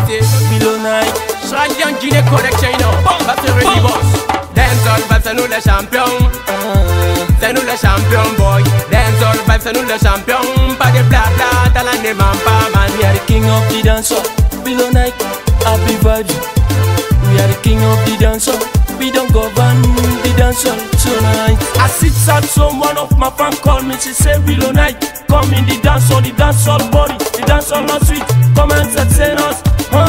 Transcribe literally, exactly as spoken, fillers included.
c'est WiloNike. Chacun qui est correction, bah c'est ready boss. Dancehall vibes, c'est nous les champions. C'est nous les champions, boy. Dancehall vibes, c'est nous les champions. Pas de blabla, talent ne ment pas, man. We are the king of the dancehall. WiloNike, happy vibes. We are the king of the dancehall. We don't govern the dancehall tonight. I sit sad, so one of my fans call me. She say WiloNike, come in the dancehall, the dancehall body, the dancehall not sweet. Come and entertain us. Huh?